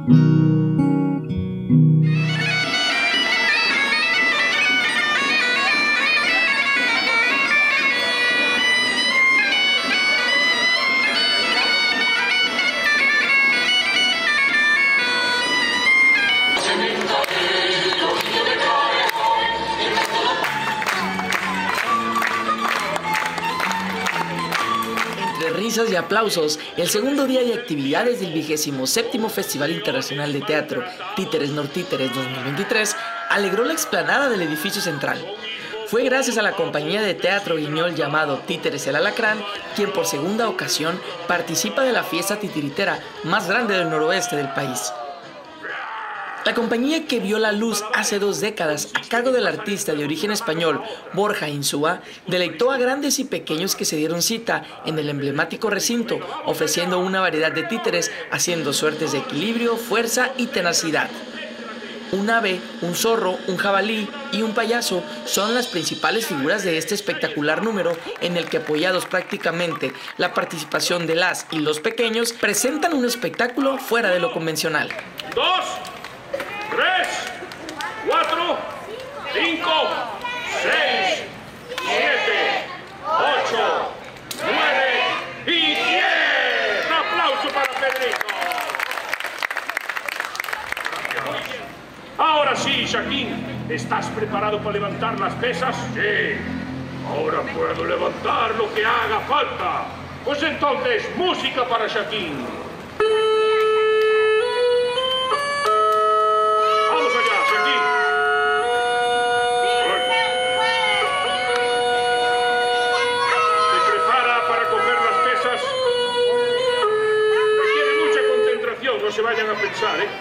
Risas y aplausos, el segundo día de actividades del 27º Festival Internacional de Teatro Títeres Nortíteres 2023 alegró la explanada del edificio central. Fue gracias a la compañía de teatro guiñol llamado Títeres el Alacrán, quien por segunda ocasión participa de la fiesta titiritera más grande del noroeste del país. La compañía, que vio la luz hace 2 décadas a cargo del artista de origen español Borja Insúa, deleitó a grandes y pequeños que se dieron cita en el emblemático recinto, ofreciendo una variedad de títeres, haciendo suertes de equilibrio, fuerza y tenacidad. Un ave, un zorro, un jabalí y un payaso son las principales figuras de este espectacular número, en el que, apoyados prácticamente la participación de las y los pequeños, presentan un espectáculo fuera de lo convencional. 2, 3, 4, 5, 6, 7, 8, 9 y 10. Un aplauso para Pedrito. Ahora sí, Shaquín, ¿estás preparado para levantar las pesas? Sí. Ahora puedo levantar lo que haga falta. Pues entonces, música para Shaquín. No se vayan a pensar, ¿eh?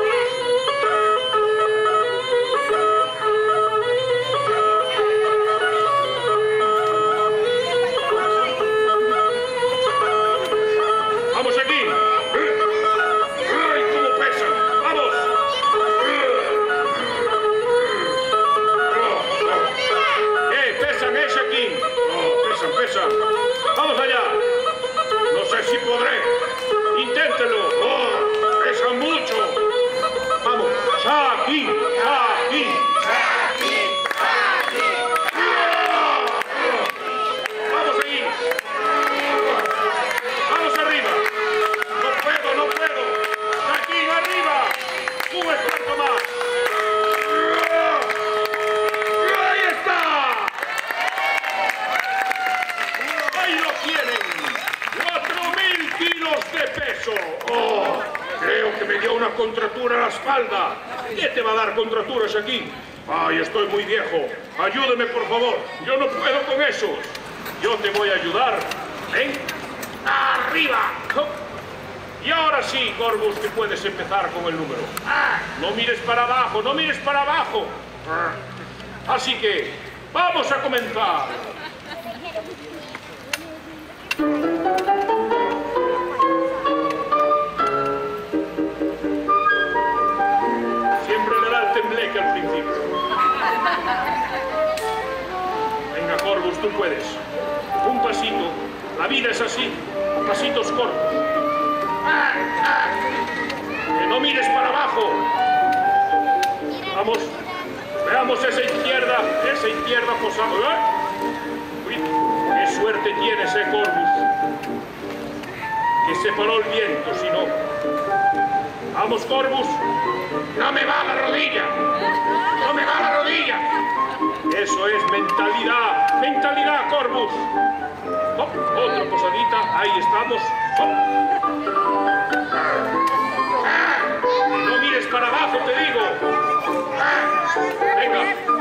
¡Vamos aquí! ¡Ay, cómo pesan! ¡Vamos! Pesan, Shaquín. Pesan. ¡Vamos allá! No sé si podré. Inténtelo. Pesa mucho. Vamos. Shaquín. Vamos ahí. Vamos arriba. No puedo. Shaquín, arriba. Un esfuerzo más. Ahí está. Ahí lo tienen. 4.000 kilos de peso. Creo que me dio una contractura a la espalda. ¿Qué te va a dar contracturas aquí? Ay, estoy muy viejo. Ayúdeme, por favor. Yo no puedo con eso. Yo te voy a ayudar. Ven. ¡Arriba! Y ahora sí, Corbus, que puedes empezar con el número. No mires para abajo, no mires para abajo. Así que, vamos a comenzar. Siempre le da el tembleque al principio. Venga, Corbus, tú puedes. Un pasito. La vida es así. Pasitos cortos. Que no mires para abajo. Vamos. Veamos esa izquierda posada. Uy, qué suerte tienes, Corbus. Que se paró el viento, si no. Vamos, Corbus. No me va la rodilla. No me va la rodilla. Eso es mentalidad. Mentalidad, Corbus. Oh, otra posadita. Ahí estamos. Oh. No mires para abajo, te digo. Venga.